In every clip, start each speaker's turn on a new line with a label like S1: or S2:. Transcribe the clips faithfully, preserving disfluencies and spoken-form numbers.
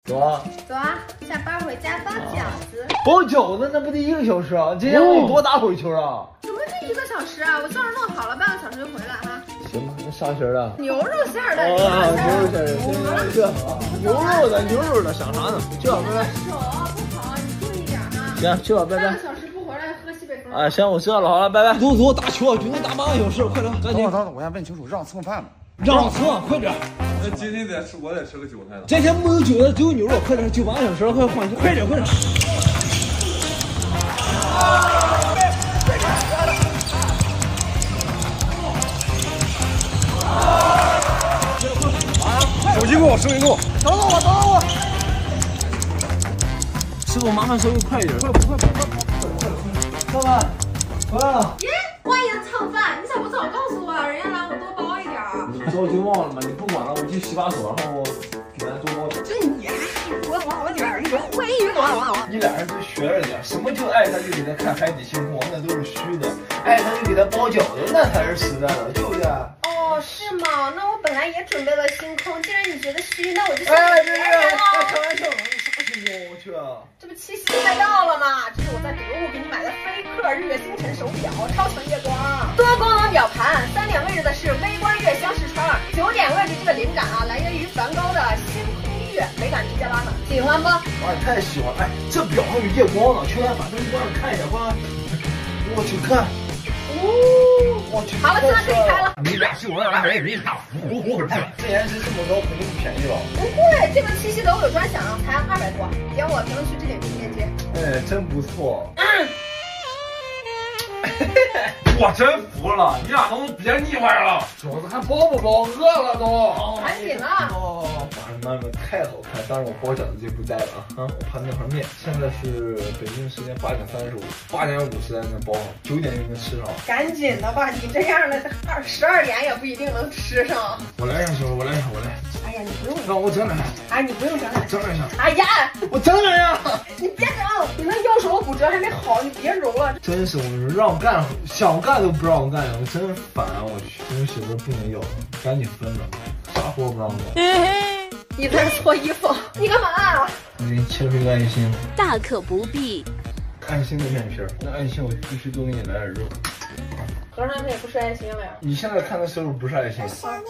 S1: 走啊！
S2: 走啊！下班回家包饺子。
S1: 包饺子那不得一个小时啊？今天我得多打会球啊！
S2: 怎么就一个小时啊？我到时候弄好了，半个小时就回来哈。
S1: 行吧，那啥馅儿的？
S2: 牛肉馅儿的。
S1: 啊，牛肉馅儿的，行行行，牛肉的牛肉的，想啥呢？去吧，拜拜。
S2: 手不好，你注意点啊。
S1: 行，去吧，拜拜。
S2: 半个小时不回来，喝西北风。
S1: 啊，行，我知道了，好了，拜拜。走走，打球，就能打半个小时，快点，赶紧。
S3: 等等等，我先问清楚，让蹭饭吗？
S1: 让蹭，快点。
S3: 那今天得吃，我得吃个韭菜的。
S1: 今天没有韭菜，只有牛肉，快点，就半个小时了，快换，快点，快点。
S3: 手机给我，手机给我，
S1: 等等我，等等我。师傅，麻烦稍微快一点，快快快快快！老板，回来了。
S2: 耶，欢迎蹭饭，你咋不早告诉我？人家来我多包一点儿。
S1: 你着急忘了吗？你不管了，我去洗把手，然后给咱多包点。
S2: 这你还我我点儿，你会我。
S1: 你俩人就学着点，什么就爱他就给他看海底星空，那都是虚的；爱他就给他包饺子，那才是实在的，对不对？
S2: 哦，是吗？那我本来也准备了星空，既然你觉得虚，那我就
S1: 哎，
S2: 别
S1: 这
S2: 人了。
S1: 开玩笑，啥星空？我去啊！
S2: 这不七夕快到了吗？这是我在得物给你买的飞客日月星辰手表，超强夜光，多功能表盘，三点位置的是微观月相视窗，九点位置这个灵感啊，来源于梵高的星空月，美感直接拉满，喜欢不？
S1: 哇，太喜欢！哎，这表还有夜光呢，去来把灯关上看一下吧。我去看。哦，我去。
S2: 好了，现在可以开了。
S1: 你俩是我俩还有一大服务，这颜值这么高，肯定不便宜了。
S2: 不会，这个七夕都有专享，才二百多，点我评论区这点击链接。
S1: 哎，真不错。
S2: 嗯。
S3: 我真服了，你俩能不能别腻歪了？
S1: 饺子还包不包？饿了都。
S2: 赶紧了。
S1: 哦，妈妈太好看，当然我包饺子就不在了啊！我怕那盘面。现在是北京时间八点三十五，八点五十才能包上，九点就能吃上。
S2: 赶紧的吧，你这样的二十二点也不一定能吃上。
S1: 我来上，媳妇，我来上，我来。
S2: 哎呀，你不用。
S1: 让我整两下。
S2: 哎，你不用整两下。
S1: 整两下。
S2: 哎呀，
S1: 我整两下。
S2: 你别整，你那右手骨折还没好，你别揉了。
S1: 真是，我说让我干，想干都不让我干，我真烦啊！我去，这种媳妇不能要，赶紧分了，啥活不让干。
S2: 你在这搓衣服，你干嘛啊？
S1: 我给你切出一个爱心。
S4: 大可不必。
S1: 爱心的面皮儿，那爱心我必须多给你来点肉。
S2: 和尚这也不是爱心了呀。
S1: 你现在看的时候不是爱心。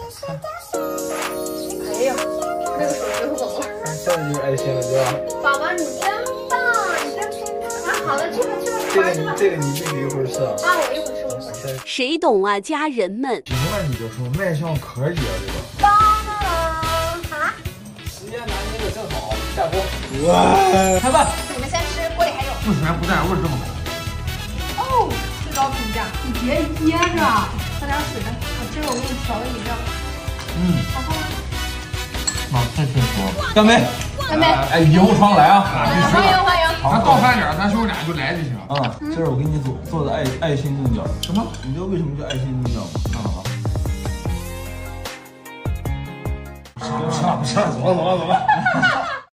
S2: 哎呀，那个手指头怎么了？
S1: 现在就是爱心了，对吧？
S2: 宝宝你真棒，你真棒！啊，好了，去吧去吧，
S1: 这个你这个你必须一会儿吃啊。
S2: 啊，我一会儿吃，我一会儿吃。
S4: 谁懂啊，家人们？
S1: 行了，你就说卖相可以啊，这个。
S2: 当当当！啊？
S1: 时间拿捏的正好，下锅。哇！开饭。
S2: 你们先吃，锅里还有。
S3: 不咸不淡，味儿这么
S2: 哦，
S3: 好。
S2: 最高评价。你别噎着，喝点水呗。我这个我给你调个饮料。
S3: 嗯。
S2: 好喝吗？
S3: 啊，太幸福了！干杯！
S2: 干杯！
S3: 哎，以后常来啊！
S2: 欢迎欢迎。
S3: 咱到饭点，咱兄弟俩就来就行。
S1: 啊，这是我给你做做的爱爱心蒸饺。
S3: 什么？
S1: 你知道为什么叫爱心蒸饺吗？啊。
S3: 上上上，走了走了走了。